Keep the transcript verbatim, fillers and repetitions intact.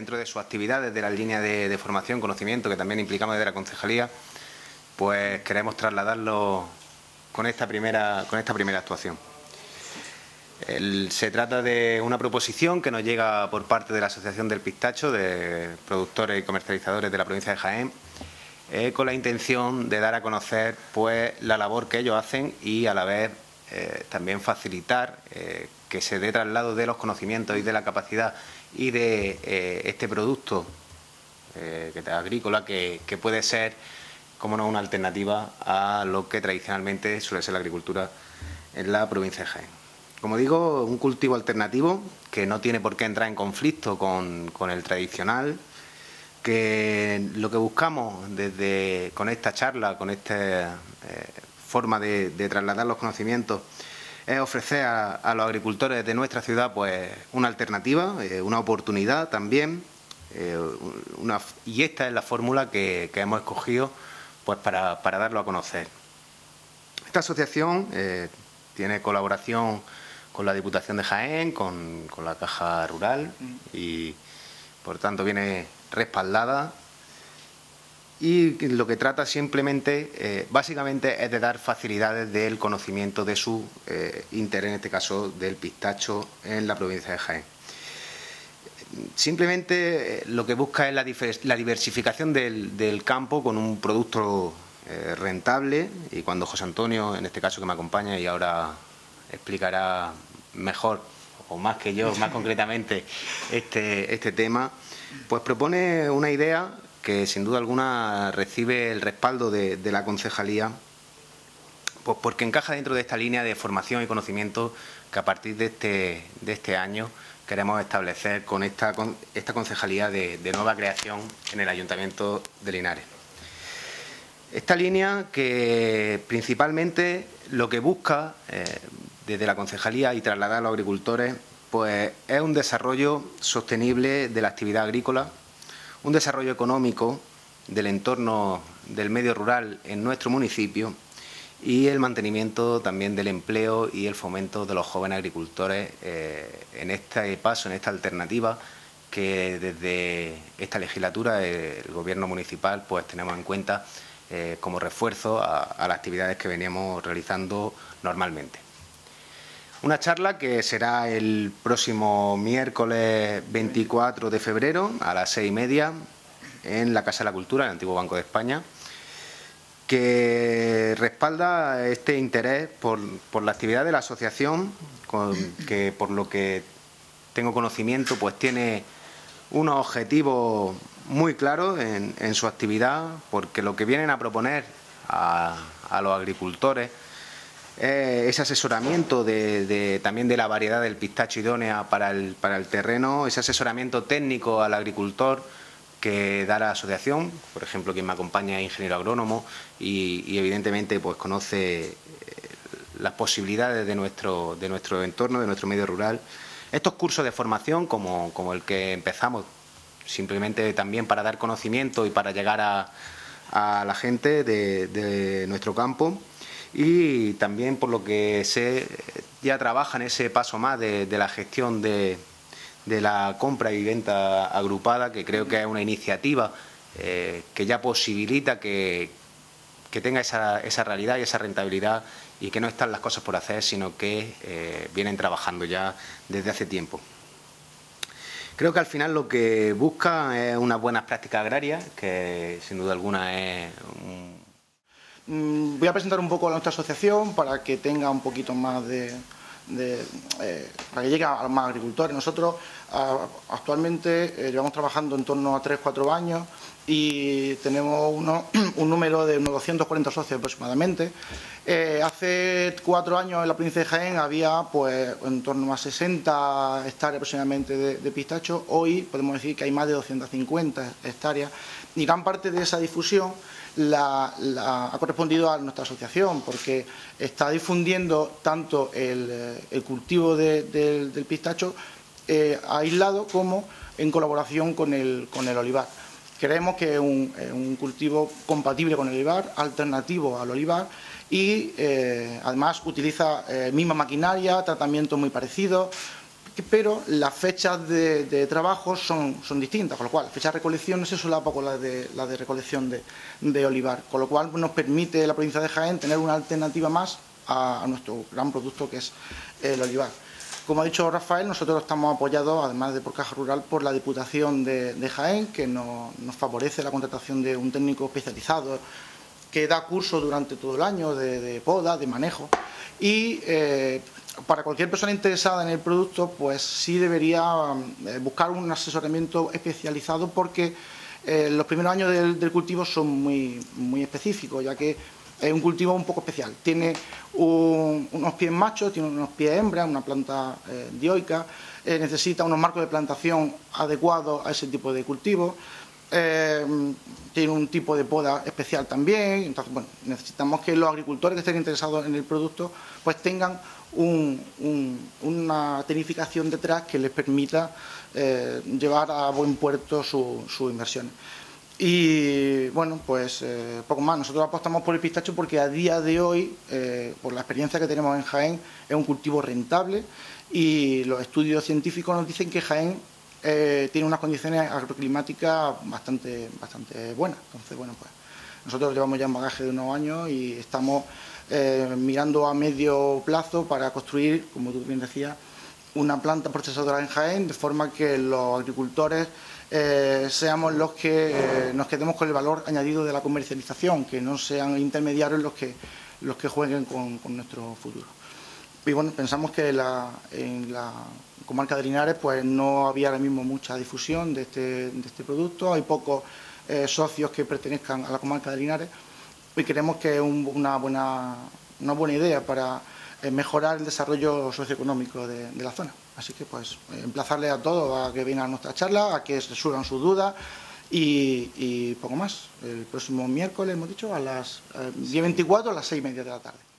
dentro de sus actividades de las líneas de, de formación, conocimiento, que también implicamos desde la concejalía, pues queremos trasladarlo con esta primera, con esta primera actuación. El, se trata de una proposición que nos llega por parte de la Asociación del Pistacho, de productores y comercializadores de la provincia de Jaén, eh, con la intención de dar a conocer pues, la labor que ellos hacen y a la vez eh, también facilitar eh, que se dé traslado de los conocimientos y de la capacidad y de eh, este producto eh, que, agrícola que, que puede ser, como no, una alternativa a lo que tradicionalmente suele ser la agricultura en la provincia de Jaén. Como digo, un cultivo alternativo que no tiene por qué entrar en conflicto con, con el tradicional, que lo que buscamos desde con esta charla, con esta eh, forma de, de trasladar los conocimientos, es ofrecer a, a los agricultores de nuestra ciudad pues una alternativa, eh, una oportunidad también, eh, una, y esta es la fórmula que, que hemos escogido pues para, para darlo a conocer. Esta asociación eh, tiene colaboración con la Diputación de Jaén, con, con la Caja Rural y por tanto viene respaldada y lo que trata simplemente, eh, básicamente es de dar facilidades del conocimiento de su eh, interés, en este caso del pistacho en la provincia de Jaén. Simplemente eh, lo que busca es la, la diversificación del, del campo con un producto eh, rentable y cuando José Antonio, en este caso que me acompaña y ahora explicará mejor o más que yo, más concretamente, este, este tema, pues propone una idea que sin duda alguna recibe el respaldo de, de la concejalía, pues porque encaja dentro de esta línea de formación y conocimiento que a partir de este, de este año queremos establecer con esta, con esta concejalía de, de nueva creación en el Ayuntamiento de Linares. Esta línea que principalmente lo que busca eh, desde la concejalía y trasladar a los agricultores pues es un desarrollo sostenible de la actividad agrícola, un desarrollo económico del entorno del medio rural en nuestro municipio y el mantenimiento también del empleo y el fomento de los jóvenes agricultores eh, en este paso, en esta alternativa que desde esta legislatura eh, el Gobierno municipal pues tenemos en cuenta eh, como refuerzo a, a las actividades que veníamos realizando normalmente. Una charla que será el próximo miércoles veinticuatro de febrero a las seis y media en la Casa de la Cultura, el antiguo Banco de España, que respalda este interés por, por la actividad de la asociación, con, que por lo que tengo conocimiento pues tiene unos objetivos muy claros en, en su actividad, porque lo que vienen a proponer a, a los agricultores Eh, ese asesoramiento de, de, también de la variedad del pistacho idónea para el, para el terreno, ese asesoramiento técnico al agricultor que da la asociación, por ejemplo, quien me acompaña es ingeniero agrónomo y, y evidentemente pues conoce eh, las posibilidades de nuestro, de nuestro entorno, de nuestro medio rural. Estos cursos de formación, como, como el que empezamos, simplemente también para dar conocimiento y para llegar a, a la gente de, de nuestro campo. Y también, por lo que sé, ya trabaja en ese paso más de, de la gestión de, de la compra y venta agrupada, que creo que es una iniciativa eh, que ya posibilita que, que tenga esa, esa realidad y esa rentabilidad y que no están las cosas por hacer, sino que eh, vienen trabajando ya desde hace tiempo. Creo que al final lo que busca es unas buenas prácticas agrarias, que sin duda alguna es un... Voy a presentar un poco a nuestra asociación para que tenga un poquito más de... de eh, para que llegue a más agricultores. Nosotros a, actualmente eh, llevamos trabajando en torno a tres cuatro años y tenemos uno, un número de unos doscientos cuarenta socios aproximadamente. Eh, hace cuatro años en la provincia de Jaén había pues en torno a sesenta hectáreas aproximadamente de, de pistacho. Hoy podemos decir que hay más de doscientas cincuenta hectáreas y gran parte de esa difusión La, la, ha correspondido a nuestra asociación, porque está difundiendo tanto el, el cultivo de, de, del pistacho eh, aislado como en colaboración con el, con el olivar. Creemos que es un, un cultivo compatible con el olivar, alternativo al olivar y eh, además utiliza eh, misma maquinaria, tratamientos muy parecidos, pero las fechas de, de trabajo son, son distintas, con lo cual la fecha de recolección no se solapa con la de, la de recolección de, de olivar, con lo cual nos permite la provincia de Jaén tener una alternativa más a, a nuestro gran producto que es el olivar. Como ha dicho Rafael, nosotros estamos apoyados, además de por Caja Rural, por la Diputación de, de Jaén, que nos, nos favorece la contratación de un técnico especializado que da cursos durante todo el año de, de poda, de manejo, y eh, para cualquier persona interesada en el producto, pues sí debería eh, buscar un asesoramiento especializado, porque eh, los primeros años del, del cultivo son muy, muy específicos, ya que es un cultivo un poco especial. Tiene un, unos pies machos, tiene unos pies hembras, una planta eh, dioica, eh, necesita unos marcos de plantación adecuados a ese tipo de cultivo. Eh, tiene un tipo de poda especial también. Entonces, bueno, necesitamos que los agricultores que estén interesados en el producto pues tengan un, un, una tecnificación detrás que les permita eh, llevar a buen puerto sus su inversiones. Y bueno, pues eh, poco más. Nosotros apostamos por el pistacho porque a día de hoy, eh, por la experiencia que tenemos en Jaén, es un cultivo rentable, y los estudios científicos nos dicen que Jaén Eh, tiene unas condiciones agroclimáticas bastante, bastante buenas. Entonces, bueno, pues nosotros llevamos ya un bagaje de unos años y estamos eh, mirando a medio plazo para construir, como tú bien decías, una planta procesadora en Jaén, de forma que los agricultores eh, seamos los que eh, nos quedemos con el valor añadido de la comercialización, que no sean intermediarios los que, los que jueguen con, con nuestro futuro. Y bueno, pensamos que la, en la comarca de Linares pues no había ahora mismo mucha difusión de este, de este producto. Hay pocos eh, socios que pertenezcan a la comarca de Linares, y creemos que es un, una, buena, una buena idea para eh, mejorar el desarrollo socioeconómico de, de la zona. Así que pues emplazarles a todos a que vengan a nuestra charla, a que resuelvan sus dudas, y, y poco más. El próximo miércoles, hemos dicho, a las eh, diez veinticuatro a las seis y media de la tarde.